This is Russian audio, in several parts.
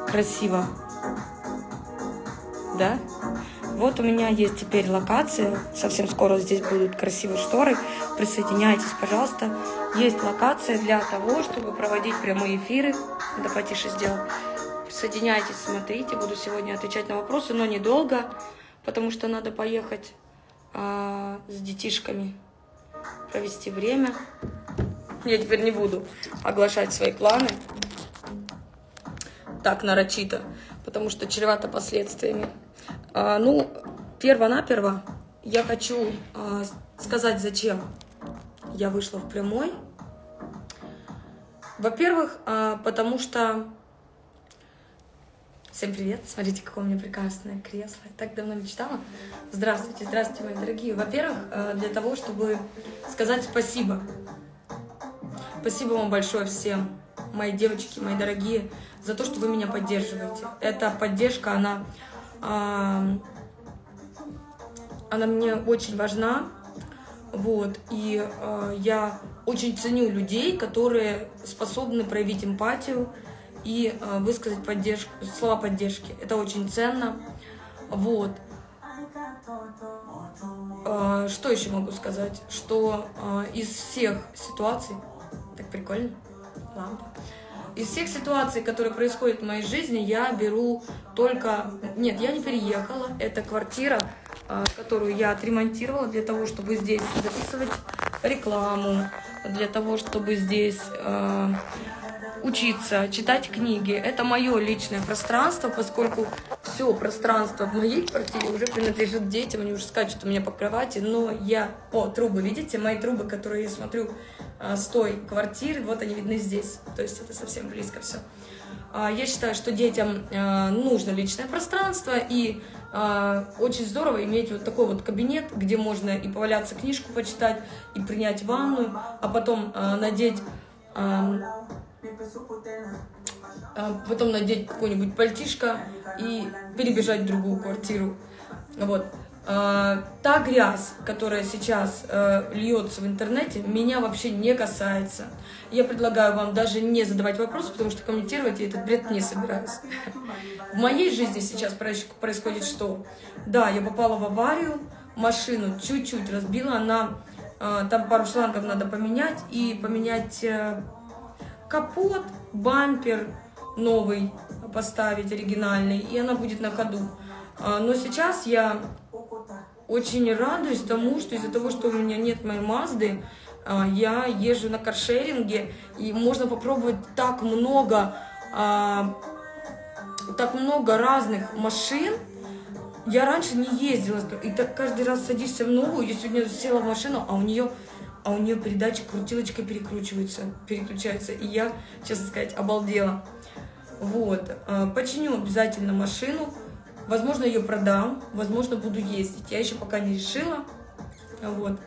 красиво. Да? Вот у меня есть теперь локация. Совсем скоро здесь будут красивые шторы. Присоединяйтесь, пожалуйста. Есть локация для того, чтобы проводить прямые эфиры. Это потише сделал. Присоединяйтесь, смотрите. Буду сегодня отвечать на вопросы, но недолго, потому что надо поехать с детишками, провести время. Я теперь не буду оглашать свои планы так нарочито, потому что чревато последствиями. Ну, перво-наперво я хочу сказать, зачем я вышла в прямой. Во-первых, потому что... Всем привет! Смотрите, какое у меня прекрасное кресло. Я так давно мечтала. Здравствуйте, здравствуйте, мои дорогие. Во-первых, для того, чтобы сказать спасибо. Спасибо вам большое всем, мои девочки, мои дорогие, за то, что вы меня поддерживаете. Эта поддержка, она мне очень важна. Вот. И я очень ценю людей, которые способны проявить эмпатию и высказать слова поддержки. Это очень ценно. Вот. Что еще могу сказать? Что из всех ситуаций... Так прикольно. Лампа. Из всех ситуаций, которые происходят в моей жизни, я беру только... Нет, я не переехала. Это квартира, которую я отремонтировала для того, чтобы здесь записывать рекламу, для того, чтобы здесь учиться, читать книги. Это мое личное пространство, поскольку все пространство в моей квартире уже принадлежит детям, они уже скачут у меня по кровати, но я... О, трубы, видите? Мои трубы, которые я смотрю с той квартиры, вот они видны здесь. То есть это совсем близко все. Я считаю, что детям нужно личное пространство, и очень здорово иметь вот такой вот кабинет, где можно и поваляться, книжку почитать, и принять ванную, а потом надеть какое-нибудь пальтишко и перебежать в другую квартиру. Вот. Та грязь, которая сейчас льется в интернете, меня вообще не касается. Я предлагаю вам даже не задавать вопросы, потому что комментировать я этот бред не собираюсь. В моей жизни сейчас происходит что? Да, я попала в аварию, машину чуть-чуть разбила, там пару шлангов надо поменять, и поменять капот, бампер новый поставить, оригинальный, и она будет на ходу. Но сейчас я очень радуюсь тому, что из-за того, что у меня нет моей Мазды, я езжу на каршеринге, и можно попробовать так много разных машин. Я раньше не ездила, и так каждый раз садишься в новую. Я сегодня села в машину, а у нее передача крутилочкой переключается, и я, честно сказать, обалдела. Вот, починю обязательно машину. Возможно, ее продам, возможно, буду ездить. Я еще пока не решила. Вот.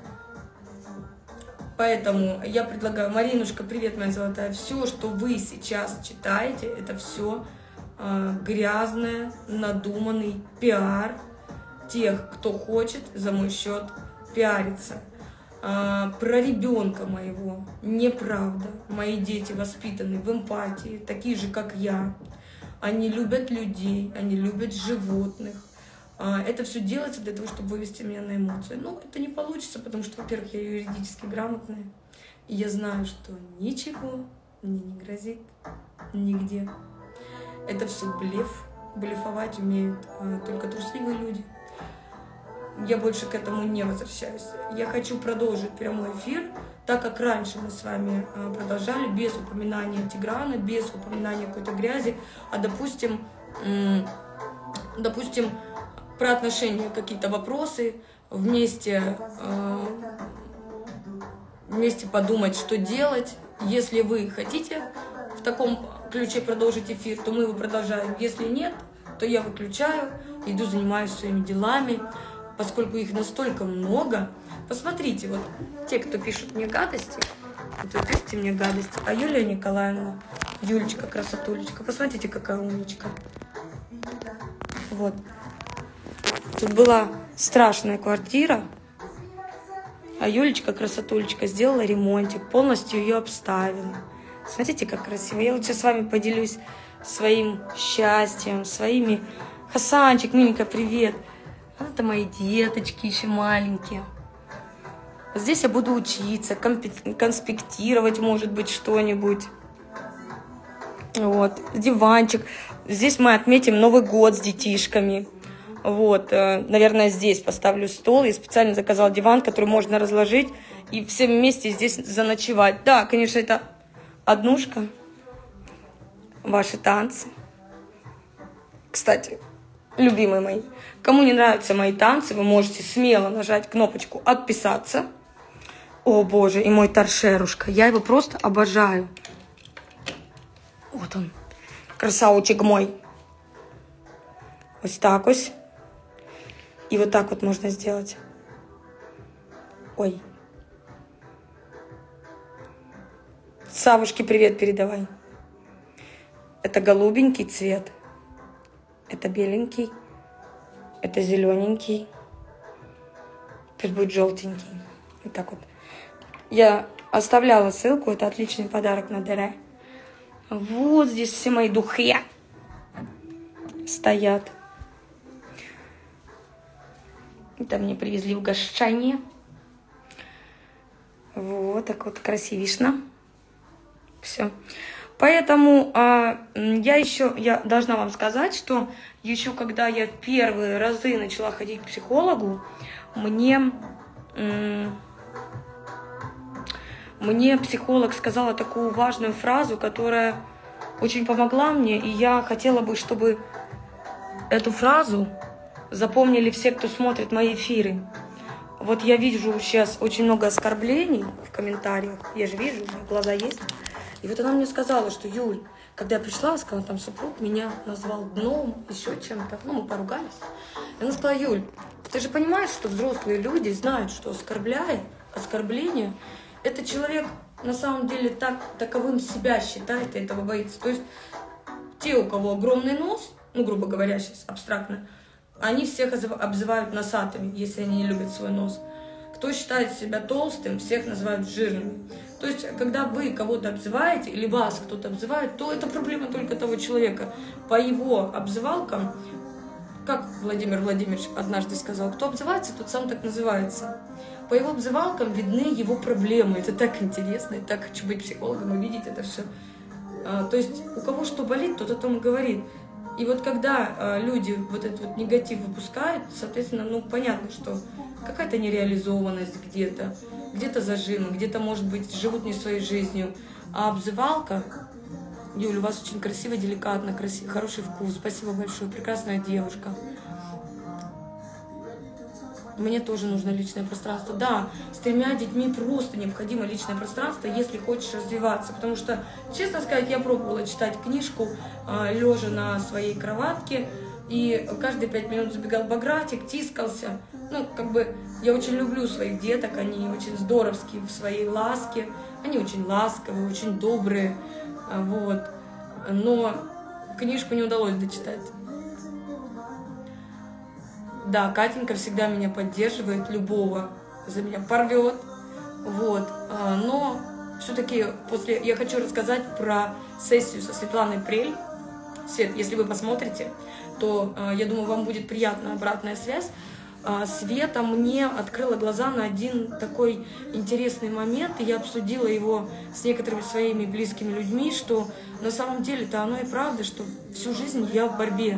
Поэтому я предлагаю, Маринушка, привет, моя золотая. Все, что вы сейчас читаете, это все грязное, надуманный пиар тех, кто хочет за мой счет пиариться. Про ребенка моего неправда. Мои дети воспитаны в эмпатии, такие же, как я. Они любят людей, они любят животных. Это все делается для того, чтобы вывести меня на эмоции. Но это не получится, потому что, во-первых, я юридически грамотная. И я знаю, что ничего мне не грозит нигде. Это все блеф. Блефовать умеют только трусливые люди. Я больше к этому не возвращаюсь. Я хочу продолжить прямой эфир, так как раньше мы с вами продолжали без упоминания Тиграна, без упоминания какой-то грязи, а допустим, про отношения какие-то вопросы, вместе подумать, что делать. Если вы хотите в таком ключе продолжить эфир, то мы его продолжаем. Если нет, то я выключаю, иду занимаюсь своими делами. Поскольку их настолько много, посмотрите, вот те, кто пишут мне гадости, вот вы пишите мне гадости, а Юлия Николаевна, Юлечка, красотулечка, посмотрите, какая умничка. Вот. Тут была страшная квартира, а Юлечка, красотулечка, сделала ремонтик, полностью ее обставила. Смотрите, как красиво. Я лучше с вами поделюсь своим счастьем, своими... Хасанчик, Минька, привет. Это мои деточки еще маленькие. Здесь я буду учиться, конспектировать, может быть, что-нибудь. Вот, диванчик. Здесь мы отметим Новый год с детишками. Вот, наверное, здесь поставлю стол. Я специально заказала диван, который можно разложить и все вместе здесь заночевать. Да, конечно, это однушка. Ваши танцы. Кстати, любимые мои, кому не нравятся мои танцы, вы можете смело нажать кнопочку «Отписаться». О, боже, и мой торшерушка. Я его просто обожаю. Вот он, красавчик мой. Вот так вот. И вот так вот можно сделать. Ой. Савушке привет передавай. Это голубенький цвет. Это беленький. Это зелененький. Пусть будет желтенький. Вот так вот. Я оставляла ссылку. Это отличный подарок на Дерэ. Вот здесь все мои духи стоят. Это мне привезли угощение. Вот так вот красивишно. Все. Поэтому я должна вам сказать, что еще когда я первые разы начала ходить к психологу, мне психолог сказала такую важную фразу, которая очень помогла мне, и я хотела бы, чтобы эту фразу запомнили все, кто смотрит мои эфиры. Вот я вижу сейчас очень много оскорблений в комментариях, я же вижу, у меня глаза есть. И вот она мне сказала, что Юль, когда я пришла, сказала, там супруг меня назвал дном, еще чем-то, ну мы поругались. И она сказала, Юль, ты же понимаешь, что взрослые люди знают, что оскорбление, это человек на самом деле таковым себя считает и этого боится. То есть те, у кого огромный нос, ну, грубо говоря, сейчас абстрактно, они всех обзывают носатыми, если они не любят свой нос. Кто считает себя толстым, всех называют жирными. То есть, когда вы кого-то обзываете, или вас кто-то обзывает, то это проблема только того человека. По его обзывалкам, как Владимир Владимирович однажды сказал, кто обзывается, тот сам так называется. По его обзывалкам видны его проблемы. Это так интересно, я так хочу быть психологом и видеть это все. То есть, у кого что болит, тот о том и говорит. И вот когда люди вот этот вот негатив выпускают, соответственно, ну понятно, что какая-то нереализованность где-то зажимы, где-то, может быть, живут не своей жизнью. А обзывалка, Юля, у вас очень красиво, деликатно, хороший вкус, спасибо большое, прекрасная девушка. Мне тоже нужно личное пространство. Да, с 3 детьми просто необходимо личное пространство, если хочешь развиваться. Потому что, честно сказать, я пробовала читать книжку, лежа на своей кроватке, и каждые 5 минут забегал Багратик, тискался. Ну, как бы, я очень люблю своих деток, они очень здоровские в своей ласке, они очень ласковые, очень добрые, вот. Но книжку не удалось дочитать. Да, Катенька всегда меня поддерживает, любого за меня порвет, вот. Но все-таки я хочу рассказать про сессию со Светланой Прель. Свет, если вы посмотрите, то, я думаю, вам будет приятна обратная связь. Света мне открыла глаза на один такой интересный момент, и я обсудила его с некоторыми своими близкими людьми, что на самом деле-то оно и правда, что всю жизнь я в борьбе.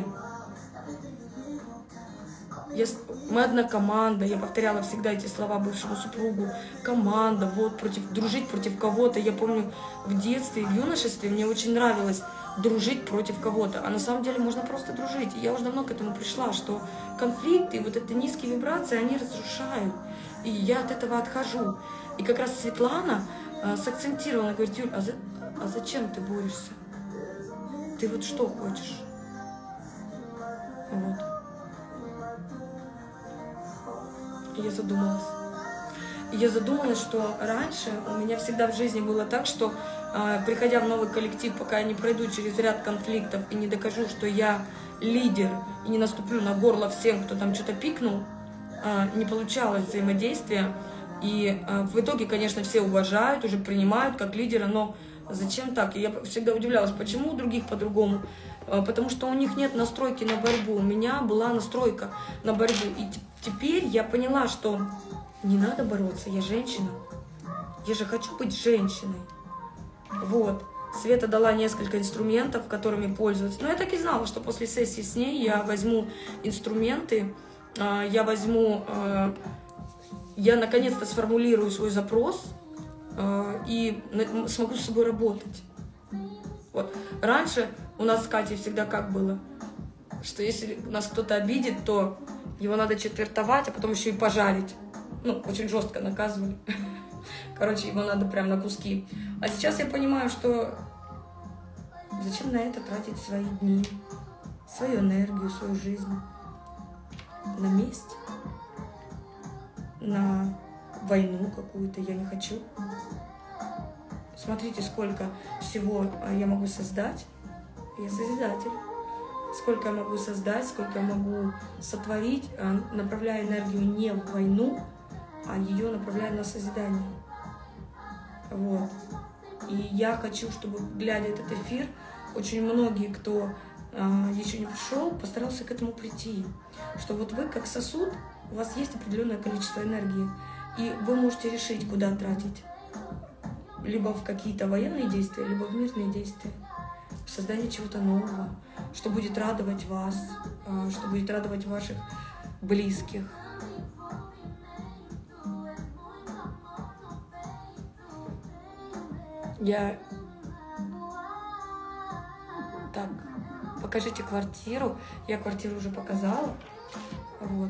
Мы одна команда, я повторяла всегда эти слова бывшему супругу. Команда, вот, дружить против кого-то. Я помню, в детстве, в юношестве мне очень нравилось дружить против кого-то. А на самом деле можно просто дружить. И я уже давно к этому пришла, что конфликты, вот эти низкие вибрации, они разрушают. И я от этого отхожу. И как раз Светлана сакцентировала, она говорит, Юль, а зачем ты борешься? Ты вот что хочешь? Вот. И я задумалась. И я задумалась, что раньше у меня всегда в жизни было так, что, приходя в новый коллектив, пока я не пройду через ряд конфликтов и не докажу, что я лидер, и не наступлю на горло всем, кто там что-то пикнул, не получалось взаимодействия. И в итоге, конечно, все уважают, уже принимают как лидера, но Зачем так? И я всегда удивлялась, почему у других по-другому. Потому что у них нет настройки на борьбу. У меня была настройка на борьбу. И теперь я поняла, что не надо бороться, я женщина. Я же хочу быть женщиной. Вот. Света дала несколько инструментов, которыми пользоваться. Но я так и знала, что после сессии с ней я возьму инструменты, я наконец-то сформулирую свой запрос и смогу с собой работать. Вот. Раньше у нас с Катей всегда как было, что если нас кто-то обидит, то его надо четвертовать, а потом еще и пожарить. Ну, очень жестко наказывали. Короче, его надо прям на куски. А сейчас я понимаю, что зачем на это тратить свои дни, свою энергию, свою жизнь на месть, на войну какую-то я не хочу. Смотрите, сколько всего я могу создать. Я созидатель. Сколько я могу создать, сколько я могу сотворить, направляя энергию не в войну, а ее направляя на созидание. Вот. И я хочу, чтобы, глядя этот эфир, очень многие, кто еще не пришел, постарался к этому прийти. Что вот вы, как сосуд, у вас есть определенное количество энергии, и вы можете решить, куда тратить. Либо в какие-то военные действия, либо в мирные действия. В создание чего-то нового, что будет радовать вас, что будет радовать ваших близких. Так, покажите квартиру. Я квартиру уже показала. Вот.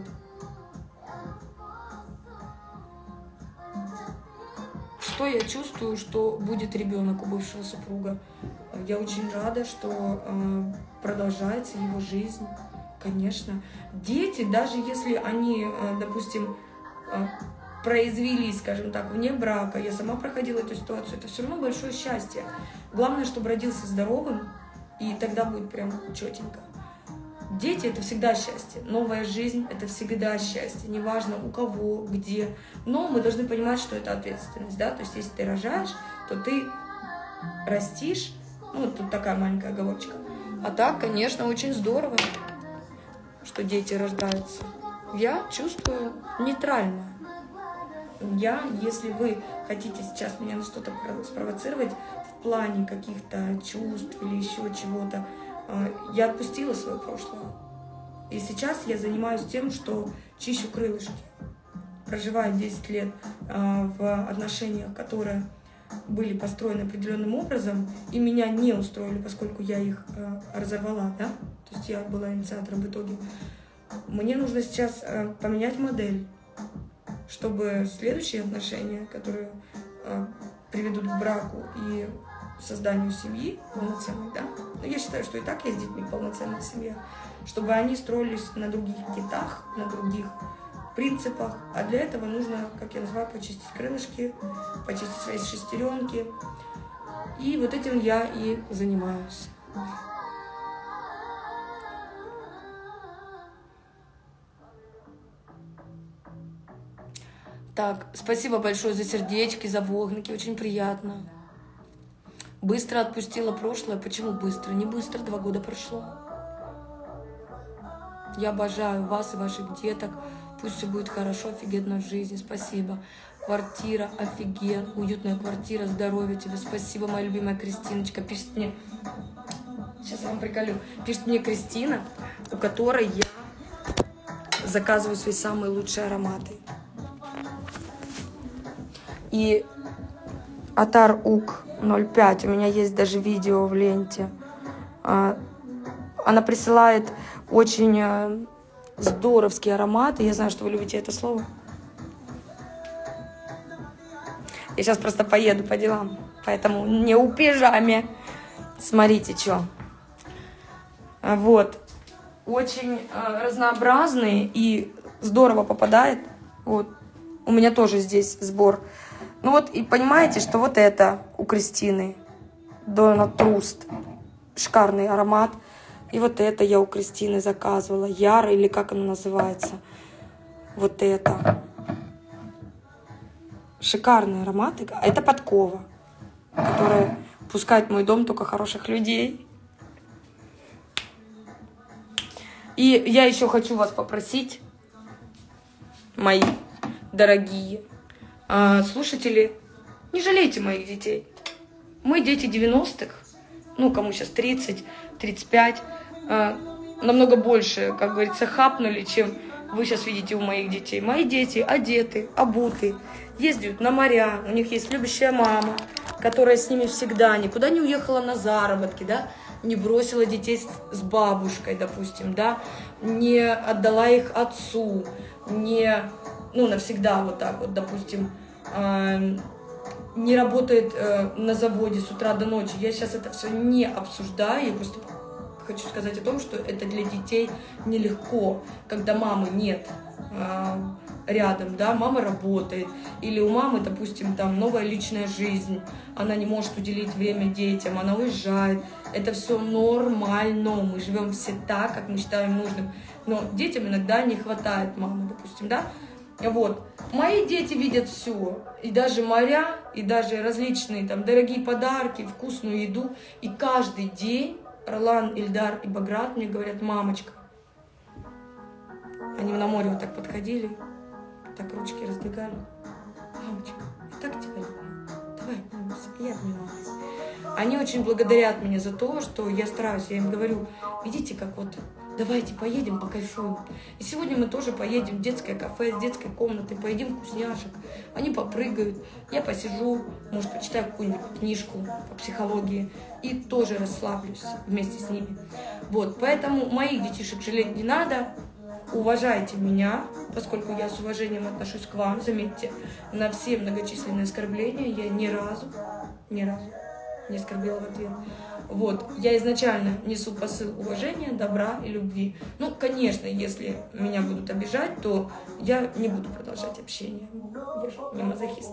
Что я чувствую, что будет ребенок у бывшего супруга? Я очень рада, что продолжается его жизнь, конечно. Дети, даже если они, допустим, произвелись, скажем так, вне брака, я сама проходила эту ситуацию, это все равно большое счастье. Главное, чтобы родился здоровым, и тогда будет прям четенько. Дети — это всегда счастье, новая жизнь — это всегда счастье, неважно у кого, где. Но мы должны понимать, что это ответственность, да, то есть если ты рожаешь, то ты растишь, ну, тут такая маленькая оговорочка. А так, конечно, очень здорово, что дети рождаются. Я чувствую нейтрально. Если вы хотите сейчас меня на что-то спровоцировать в плане каких-то чувств или еще чего-то, я отпустила свое прошлое. И сейчас я занимаюсь тем, что чищу крылышки. Проживаю 10 лет в отношениях, которые были построены определенным образом, и меня не устроили, поскольку я их разорвала, да? То есть я была инициатором в итоге. Мне нужно сейчас поменять модель, чтобы следующие отношения, которые приведут к браку и созданию семьи полноценной, да, но я считаю, что и так есть с детьми полноценная семья, чтобы они строились на других китах, на других принципах, а для этого нужно, как я называю, почистить крылышки, почистить свои шестеренки, и вот этим я и занимаюсь. Так, спасибо большое за сердечки, за вогники, очень приятно. Быстро отпустила прошлое. Почему быстро? Не быстро, 2 года прошло. Я обожаю вас и ваших деток. Пусть все будет хорошо, офигенно в жизни. Спасибо. Квартира, офиген, уютная квартира, здоровья тебе. Спасибо, моя любимая Кристиночка. Пишет мне, сейчас я вам приколю, пишет мне Кристина, у которой я заказываю свои самые лучшие ароматы. И Атар Ук 05, у меня есть даже видео в ленте. Она присылает очень здоровские ароматы. Я знаю, что вы любите это слово. Я сейчас просто поеду по делам, поэтому не у пижаме. Смотрите, что. Вот. Очень разнообразные и здорово попадает. Вот. У меня тоже здесь сбор. Ну вот, и понимаете, что вот это у Кристины. Дона Труст. Шикарный аромат. И вот это я у Кристины заказывала. Яра, или как оно называется. Вот это. Шикарные ароматы. Это подкова, которая пускать в мой дом только хороших людей. И я еще хочу вас попросить, мои дорогие слушатели, не жалейте моих детей. Мы дети 90-х, ну, кому сейчас 30, 35, намного больше, как говорится, хапнули, чем вы сейчас видите у моих детей. Мои дети одеты, обуты, ездят на моря, у них есть любящая мама, которая с ними всегда, никуда не уехала на заработки, да, не бросила детей с бабушкой, допустим, да, не отдала их отцу, не, ну, навсегда вот так вот, допустим, не работает на заводе с утра до ночи. Я сейчас это все не обсуждаю, я просто хочу сказать о том, что это для детей нелегко, когда мамы нет рядом, да, мама работает, или у мамы, допустим, там новая личная жизнь, она не может уделить время детям, она уезжает, это все нормально, мы живем все так, как мы считаем нужным, но детям иногда не хватает мамы, допустим, да, вот, мои дети видят все, и даже моря, и даже различные там дорогие подарки, вкусную еду, и каждый день Орлан, Ильдар и Баграт мне говорят: мамочка. Они на море вот так подходили, так ручки раздвигали. Мамочка, я так тебя люблю. Давай обнимемся. Я обнимаюсь. Они очень благодарят меня за то, что я стараюсь. Я им говорю: видите, как вот, давайте поедем, покайфуем. И сегодня мы тоже поедем в детское кафе, с детской комнатой, поедим вкусняшек. Они попрыгают, я посижу, может, почитаю какую-нибудь книжку по психологии и тоже расслаблюсь вместе с ними. Вот, поэтому моих детишек жалеть не надо. Уважайте меня, поскольку я с уважением отношусь к вам. Заметьте, на все многочисленные оскорбления я ни разу не оскорбила в ответ. Вот, я изначально несу посыл уважения, добра и любви. Ну, конечно, если меня будут обижать, то я не буду продолжать общение. Я же не мазохист.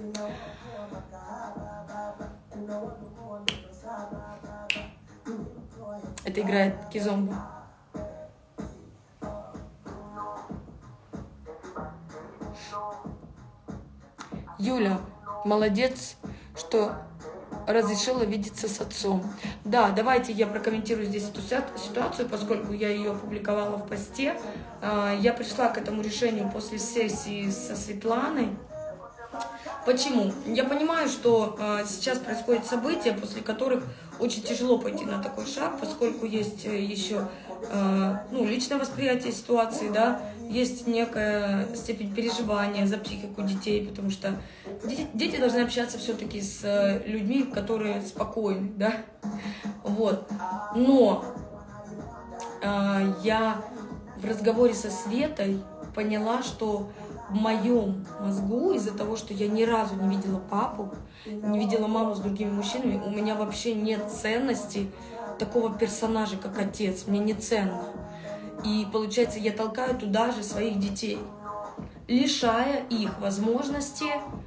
Это играет Кизомба. Юля, молодец, что разрешила видеться с отцом. Да, давайте я прокомментирую здесь эту ситуацию, поскольку я ее опубликовала в посте. Я пришла к этому решению после сессии со Светланой. Почему? Я понимаю, что сейчас происходят события, после которых очень тяжело пойти на такой шаг, поскольку есть еще личное восприятие ситуации, да, есть некая степень переживания за психику детей, потому что дети должны общаться все-таки с людьми, которые спокойны, да, вот. Но я в разговоре со Светой поняла, что в моем мозгу, из-за того, что я ни разу не видела папу, не видела маму с другими мужчинами, у меня вообще нет ценности такого персонажа, как отец. Мне не ценно. И получается, я толкаю туда же своих детей, лишая их возможности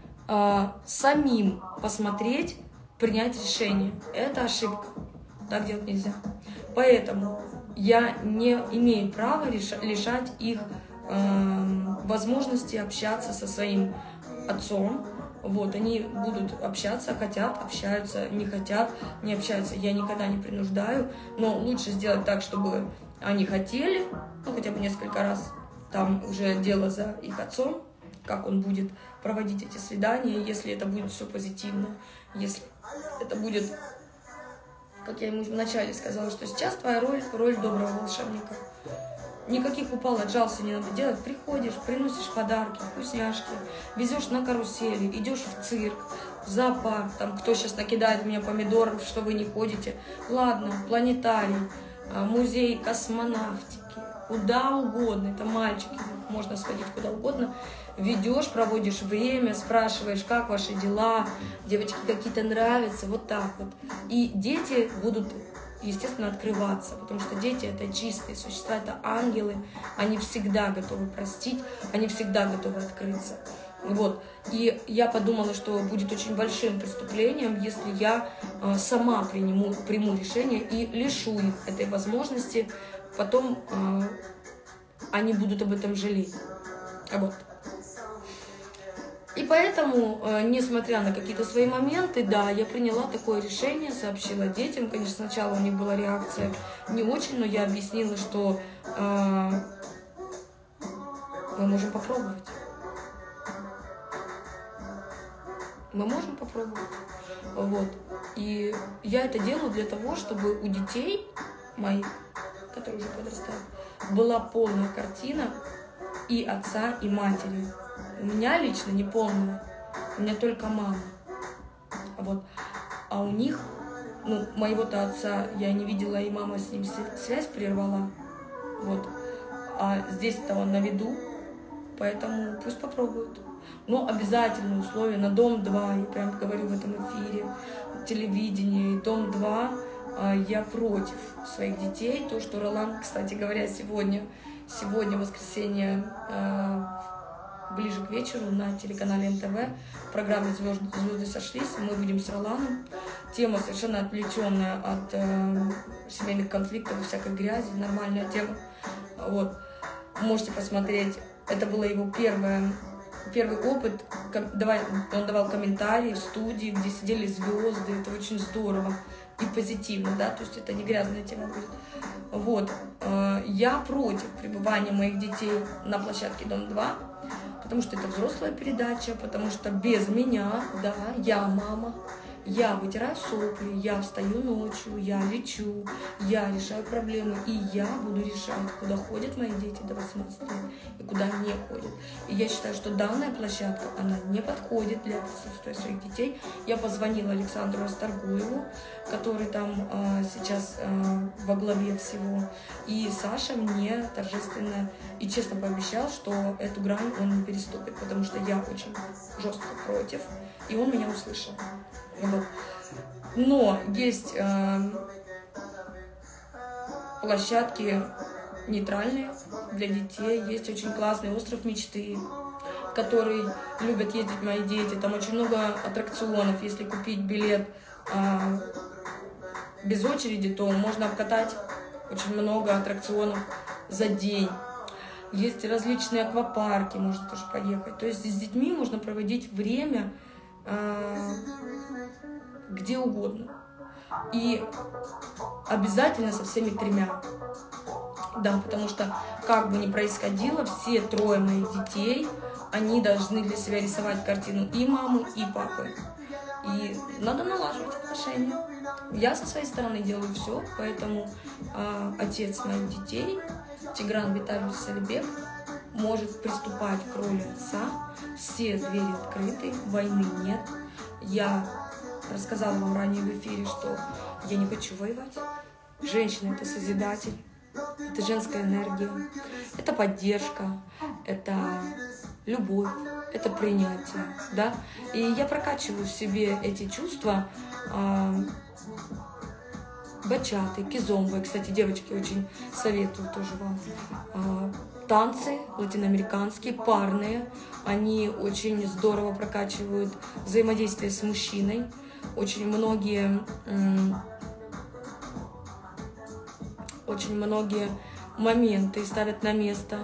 самим посмотреть, принять решение. Это ошибка. Так делать нельзя. Поэтому я не имею права лишать их возможности общаться со своим отцом. Вот, они будут общаться, хотят, общаются, не хотят, не общаются. Я никогда не принуждаю, но лучше сделать так, чтобы они хотели, ну, хотя бы несколько раз. Там уже дело за их отцом, как он будет проводить эти свидания, если это будет все позитивно, если это будет, как я ему вначале сказала, что сейчас твоя роль доброго волшебника. Никаких упал, отжался не надо делать. Приходишь, приносишь подарки, вкусняшки, везешь на карусели, идешь в цирк, в зоопарк. Там кто сейчас накидает мне помидоров, что вы не ходите. Ладно, планетарий, музей космонавтики, куда угодно. Это мальчики, можно сходить куда угодно. Ведешь, проводишь время, спрашиваешь, как ваши дела, девочки какие-то нравятся, вот так вот. И дети будут, естественно, открываться, потому что дети — это чистые существа, это ангелы, они всегда готовы простить, они всегда готовы открыться. Вот. И я подумала, что будет очень большим преступлением, если я сама приму решение и лишу их этой возможности, потом они будут об этом жалеть. Вот. И поэтому, несмотря на какие-то свои моменты, да, я приняла такое решение, сообщила детям. Конечно, сначала у них была реакция не очень, но я объяснила, что мы можем попробовать. Мы можем попробовать. Вот. И я это делаю для того, чтобы у детей моих, которые уже подрастают, была полная картина и отца, и матери. У меня лично не полная, у меня только мама. Вот. А у них, ну, моего-то отца я не видела, и мама с ним связь прервала. Вот. А здесь-то он на виду, поэтому пусть попробуют. Но обязательное условие на Дом-2, я прям говорю в этом эфире, телевидение, Дом-2, я против своих детей. То, что Ролан, кстати говоря, сегодня воскресенье, ближе к вечеру на телеканале НТВ в программе «Звезды сошлись», мы будем с Роланом. Тема совершенно отвлеченная от семейных конфликтов и всякой грязи, нормальная тема. Вот. Можете посмотреть. Это было его первый опыт. Он давал комментарии в студии, где сидели звезды. Это очень здорово и позитивно, да, то есть это не грязная тема будет. Вот. Я против пребывания моих детей на площадке Дом-2, потому что это взрослая передача, потому что без меня, да, я мама, я вытираю сопли, я встаю ночью, я лечу, я решаю проблемы, и я буду решать, куда ходят мои дети до 18 лет и куда не ходят. И я считаю, что данная площадка, она не подходит для присутствия своих детей. Я позвонила Александру Расторгуеву, который там сейчас во главе всего, и Саша мне торжественно и честно пообещал, что эту грань он не переступит, потому что я очень жестко против, и он меня услышал. Вот. Но есть площадки нейтральные для детей, есть очень классный остров мечты, в который любят ездить мои дети. Там очень много аттракционов. Если купить билет без очереди, то можно обкатать очень много аттракционов за день. Есть различные аквапарки, можно тоже поехать. То есть с детьми можно проводить время где угодно. И обязательно со всеми тремя. Да, потому что, как бы ни происходило, все трое моих детей, они должны для себя рисовать картину и мамы, и папы. И надо налаживать отношения. Я со своей стороны делаю все, поэтому отец моих детей, Тигран Витальевич Салибек, может приступать к роли отца. Все двери открыты, войны нет. Я рассказала вам ранее в эфире, что я не хочу воевать. Женщина — это созидатель, это женская энергия, это поддержка, это любовь, это принятие, да. И я прокачиваю в себе эти чувства. Бачаты, кизомбы. Кстати, девочки, очень советую тоже вам. Танцы латиноамериканские, парные. Они очень здорово прокачивают взаимодействие с мужчиной. Очень многие моменты ставят на место.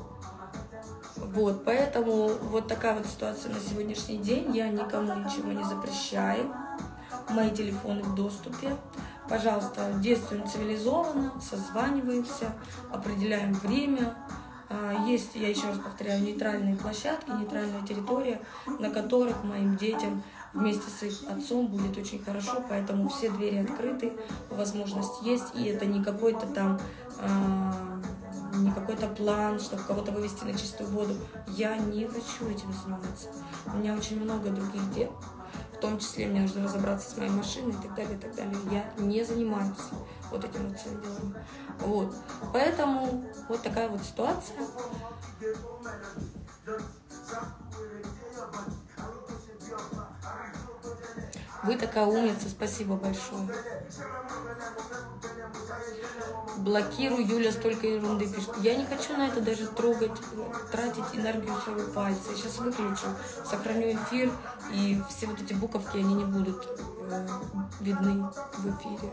Вот, поэтому вот такая вот ситуация на сегодняшний день. Я никому ничего не запрещаю. Мои телефоны в доступе. Пожалуйста, действуем цивилизованно, созваниваемся, определяем время. Есть, я еще раз повторяю, нейтральные площадки, нейтральная территория, на которых моим детям вместе с их отцом будет очень хорошо, поэтому все двери открыты, возможность есть, и это не какой-то там, не какой-то план, чтобы кого-то вывести на чистую воду. Я не хочу этим заниматься. У меня очень много других дел. В том числе мне нужно разобраться с моей машиной и так далее, и так далее. Я не занимаюсь вот этим вот всем делом. Вот. Поэтому вот такая вот ситуация. Вы такая умница, спасибо большое. Блокирую, Юля столько ерунды пишет. Я не хочу на это даже трогать, тратить энергию своего пальца. Я сейчас выключу, сохраню эфир, и все вот эти буковки, они не будут видны в эфире.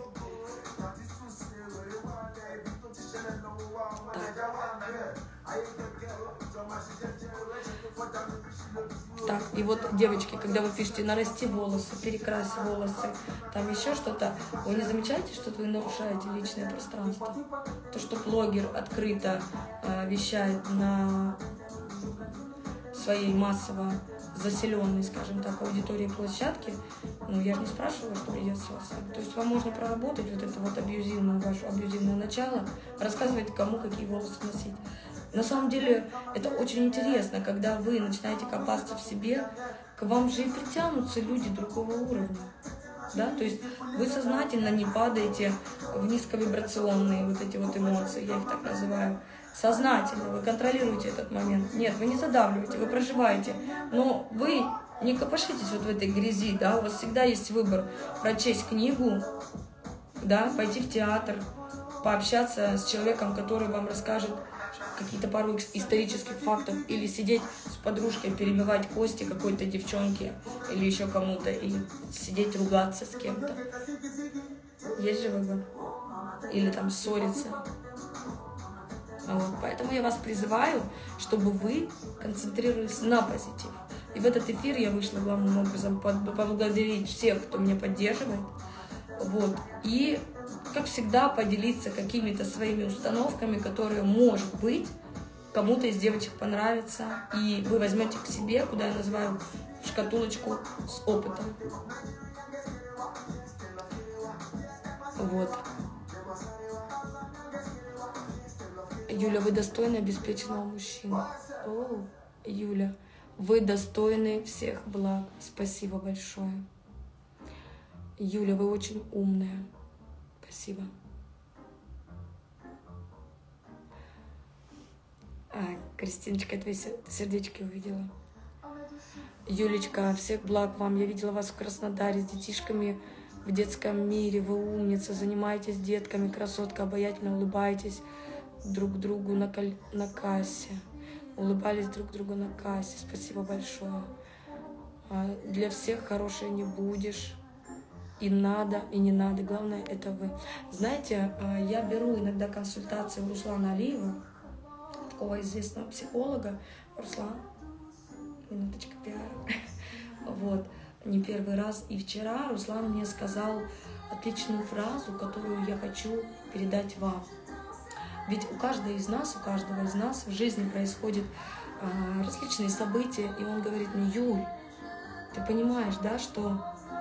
Так, И вот, девочки, когда вы пишете «нарасти волосы», «перекрась волосы», там еще что-то, вы не замечаете, что вы нарушаете личное пространство? То, что блогер открыто вещает на своей массово заселенной, скажем так, аудитории площадки, ну, я же не спрашивала, что придется с вас. То есть вам можно проработать вот это вот абьюзивное, ваше абьюзивное начало, рассказывать, кому какие волосы носить. На самом деле, это очень интересно, когда вы начинаете копаться в себе, к вам же и притянутся люди другого уровня. Да? То есть вы сознательно не падаете в низковибрационные вот эти вот эмоции, я их так называю. Сознательно вы контролируете этот момент. Нет, вы не задавливаете, вы проживаете. Но вы не копошитесь вот в этой грязи, да, у вас всегда есть выбор прочесть книгу, да, пойти в театр, пообщаться с человеком, который вам расскажет какие-то пару исторических фактов, или сидеть с подружкой, перебивать кости какой-то девчонке или еще кому-то, или сидеть ругаться с кем-то. Есть же выбор. Или там ссориться. Вот. Поэтому я вас призываю, чтобы вы концентрировались на позитив. И в этот эфир я вышла главным образом поблагодарить всех, кто меня поддерживает. Вот. И, как всегда, поделиться какими-то своими установками, которые, может быть, кому-то из девочек понравятся. И вы возьмете к себе, куда я называю, шкатулочку с опытом. Вот. Юля, вы достойны обеспеченного мужчины. О, Юля, вы достойны всех благ. Спасибо большое. Юля, вы очень умная. Спасибо. Кристиночка, я твои сердечки увидела. Юлечка, всех благ вам. Я видела вас в Краснодаре с детишками в детском мире. Вы умница, занимаетесь детками, красотка, обаятельно улыбаетесь друг другу на кассе. Улыбались друг другу на кассе. Спасибо большое. Для всех хорошее не будешь. И надо, и не надо. Главное, это вы. Знаете, я беру иногда консультации у Руслана Алиева, такого известного психолога. Руслан, минуточка пиара. Вот, не первый раз. И вчера Руслан мне сказал отличную фразу, которую я хочу передать вам. Ведь у каждого из нас в жизни происходят различные события, и он говорит мне: Юль, ты понимаешь, да, что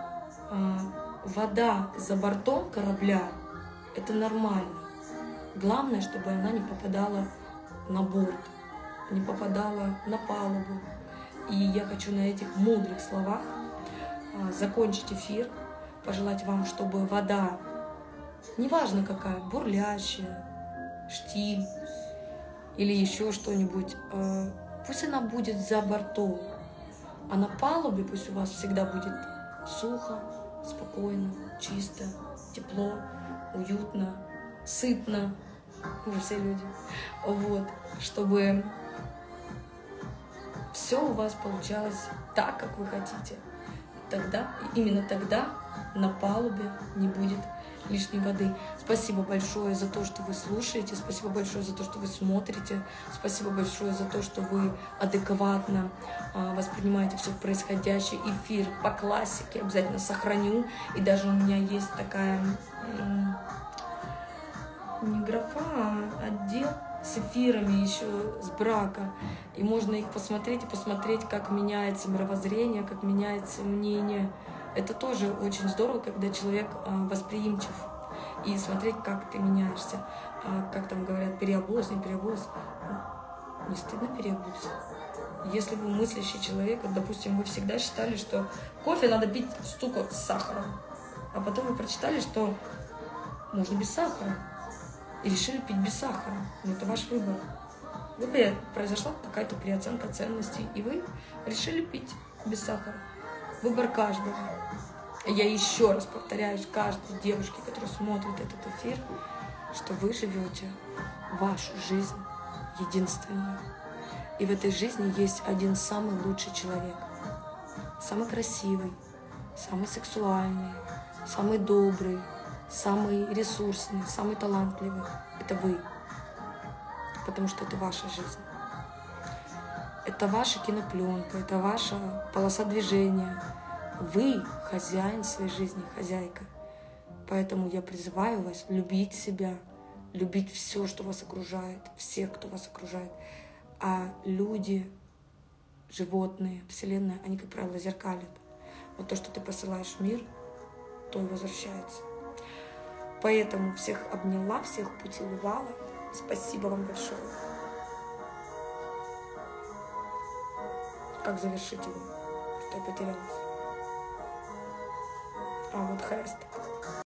вода за бортом корабля — это нормально. Главное, чтобы она не попадала на борт, не попадала на палубу. И я хочу на этих мудрых словах закончить эфир, пожелать вам, чтобы вода, неважно какая, бурлящая, штиль или еще что-нибудь, пусть она будет за бортом, а на палубе пусть у вас всегда будет сухо, спокойно, чисто, тепло, уютно, сытно. Мы все люди. Вот, чтобы все у вас получалось так, как вы хотите. Тогда, именно тогда на палубе не будет лишней воды. Спасибо большое за то, что вы слушаете, спасибо большое за то, что вы смотрите, спасибо большое за то, что вы адекватно воспринимаете все происходящее. Эфир по классике обязательно сохраню. И даже у меня есть такая, не графа, а отдел с эфирами еще с брака. И можно их посмотреть и посмотреть, как меняется мировоззрение, как меняется мнение. Это тоже очень здорово, когда человек восприимчив. И смотреть, как ты меняешься. Как там говорят, переобулась, не переобулась. Не стыдно переобуться. Если вы мыслящий человек, допустим, вы всегда считали, что кофе надо пить, сука, с сахаром. А потом вы прочитали, что можно без сахара. И решили пить без сахара. Но это ваш выбор. Произошла какая-то переоценка ценностей, и вы решили пить без сахара. Выбор каждого. Я еще раз повторяюсь каждой девушке, которая смотрит этот эфир, что вы живете вашу жизнь единственную. И в этой жизни есть один самый лучший человек. Самый красивый, самый сексуальный, самый добрый, самый ресурсный, самый талантливый. Это вы. Потому что это ваша жизнь. Это ваша кинопленка, это ваша полоса движения. Вы хозяин своей жизни, хозяйка. Поэтому я призываю вас любить себя, любить все, что вас окружает, всех, кто вас окружает. А люди, животные, Вселенная, они, как правило, зеркалят. Вот то, что ты посылаешь в мир, то и возвращается. Поэтому всех обняла, всех поцеловала. Спасибо вам большое. Как завершить его? Что я потерялась? А вот хрест.